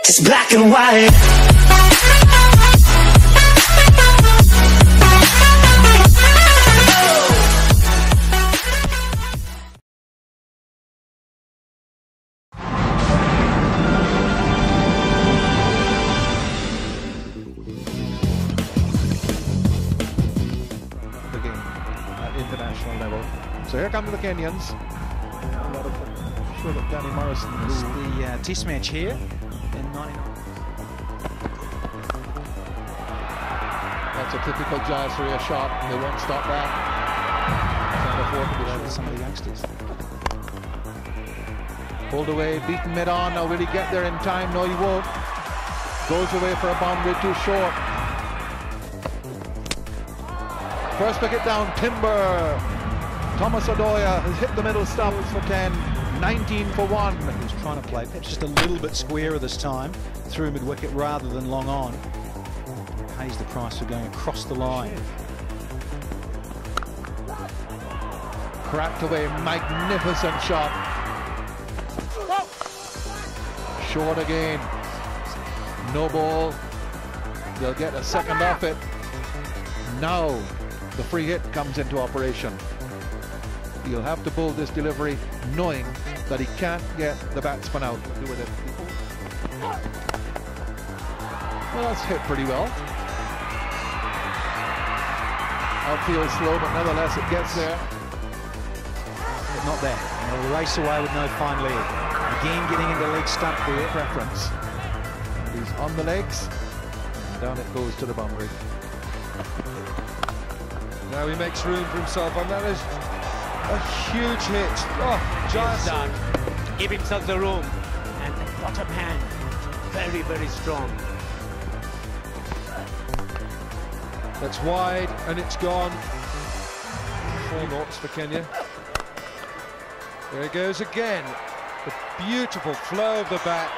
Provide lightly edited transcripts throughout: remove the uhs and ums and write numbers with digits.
It's black and white. The game at international level. So here come the Kenyans. A lot of I'm sure that Danny Morrison It's the test match here in 99. That's a typical Jayasuriya shot. They won't stop that. Can't afford to be there with some of the youngsters. Pulled away, beaten mid-on. Now will he get there in time? No, he won't. Goes away for a boundary too short. First wicket down, Timber. Thomas Odoya has hit the middle stumps for 10. 19 for 1. He was trying to play perhaps just a little bit squarer this time, through mid-wicket rather than long on. Pays the price for going across the line. Cracked away, magnificent shot. Short again. No ball. They'll get a second off it. Now the free hit comes into operation. He'll have to bowl this delivery knowing that he can't get the batsman out. Do with it. Well, that's hit pretty well. Outfield slow, but nevertheless it gets there. But not there. And they'll race away with no fine leg. Again getting into leg stump there. Preference. And he's on the legs. And down it goes to the boundary. Now he makes room for himself, and that is a huge hit. Oh, just give himself the room, and the bottom hand very, very strong. That's wide, and it's gone. 4 knots for Kenya. There he goes again. The beautiful flow of the bat.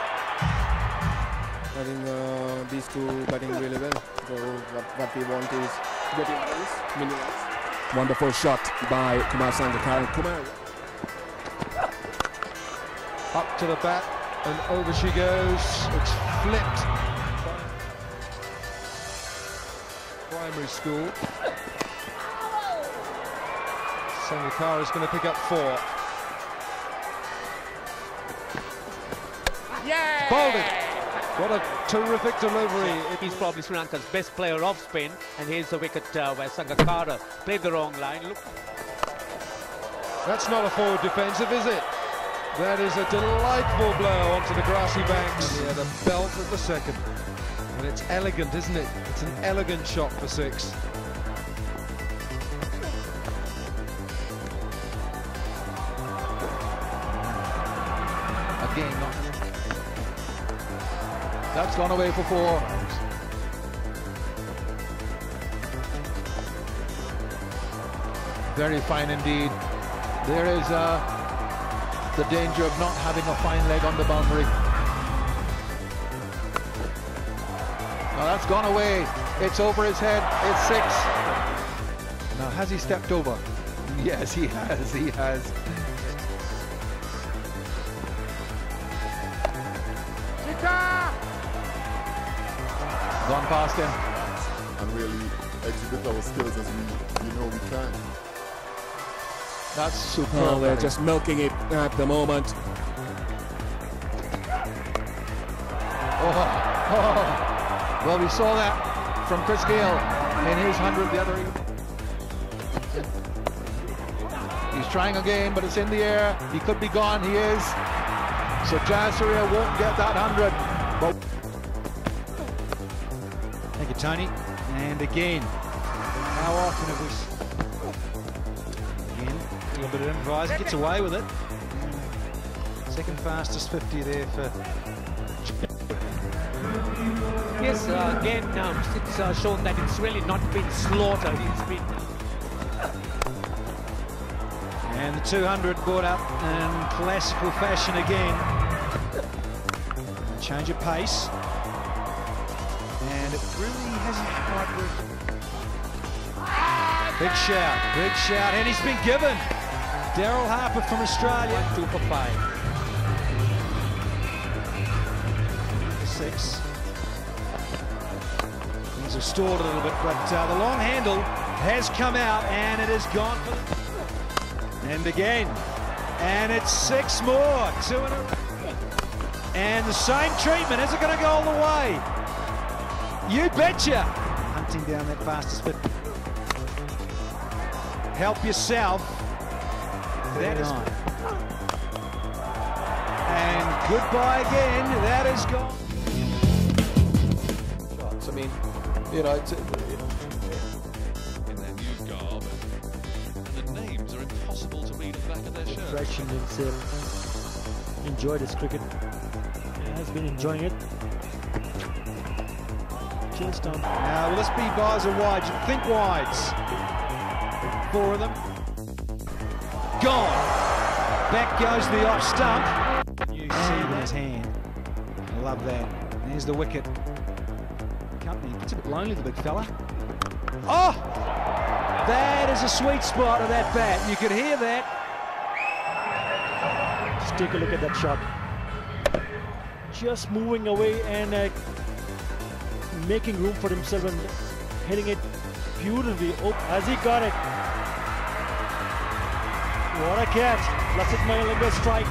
I think these two batting really well. So what we want is getting runs, minimums. Wonderful shot by Kumar Sangakkara. Kumar. Up to the bat, and over she goes. It's flipped. Primary school. Sangakkara is going to pick up 4. Yeah! Bowled it. What a terrific delivery. He's probably Sri Lanka's best player off spin, and here's the wicket where Sangakkara played the wrong line. Look. That's not a forward defensive, is it? That is a delightful blow onto the grassy banks. He had a belt at the second. And it's elegant, isn't it? It's an elegant shot for 6. Again, that's gone away for 4. Very fine indeed. There is the danger of not having a fine leg on the boundary. Now that's gone away. It's over his head. It's 6. Now has he stepped over? Yes, he has. He has. Gone past him. And really exhibit our skills as we know we can. That's superb. Oh, they're just milking it at the moment. Well, we saw that from Chris Gayle in his 100 the other evening. He's trying again, but it's in the air. He could be gone. He is. So Jayasuriya won't get that 100. But Thank you, Tony. And again, how often have we... Again, a little bit of improvising, gets away with it. Second fastest 50 there for... Yes, again, it's shown that it's really not been slaughtered. It's been... And the 200 brought up in classical fashion again. Change of pace. And it really hasn't quite worked. Big shout, and he's been given. Daryl Harper from Australia. 2 for 5. 6. Things have stalled a little bit, but the long handle has come out and it has gone for the... And again. And it's 6 more. 2 in a row. And the same treatment. Is it going to go all the way? You betcha. Hunting down that fastest bit. Help yourself. That is... And goodbye again. That is gone. Shots. I mean, you know, it's... In their new garb, and the names are impossible to read at the back of their shirts. Fraction himself enjoyed his cricket. He has been enjoying it. Chased on. Now, will this be bars or wides? You think wides. 4 of them. Gone. Back goes the off stump. You see it in his hand. I love that. There's the wicket. Company gets a bit lonely, the big fella. Oh! That is a sweet spot of that bat. You could hear that. Just take a look at that shot. Just moving away and making room for himself and hitting it beautifully. Oh, has he got it? What a catch. Lassit Mayalinga strikes.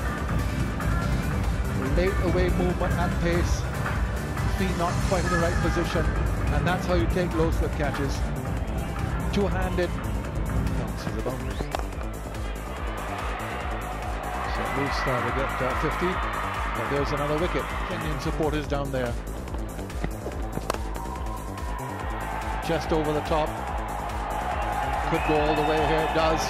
Late away movement and pace. Feet not quite in the right position. And that's how you take low slip catches. Two-handed. Bounces the boundaries. St. Luke's started at 50. But there's another wicket. Kenyan supporters down there. Just over the top. Could go all the way here. It does.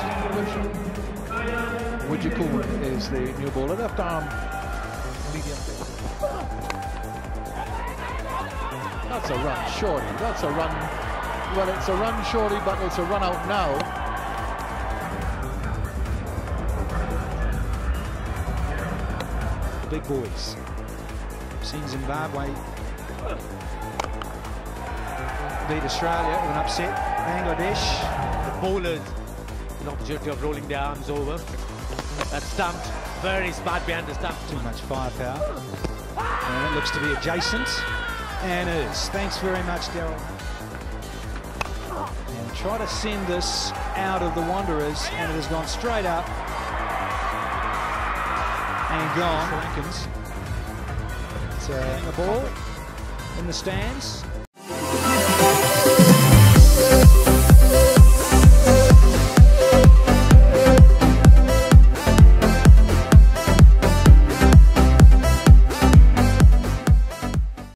Wujikoon is the new bowler. Left arm. Medium. That's a run, shorty. That's a run. Well, it's a run, shorty, but it's a run out now. The big boys. Seen Zimbabwe beat Australia with an upset. Bangladesh. The bowlers, an opportunity of rolling their arms over. That's stumped. Very smart behind the stump. Too much firepower. And it looks to be adjacent. And is. Thanks very much, Daryl. And try to send this out of the Wanderers, and it has gone straight up. And gone. It's a ball in the stands.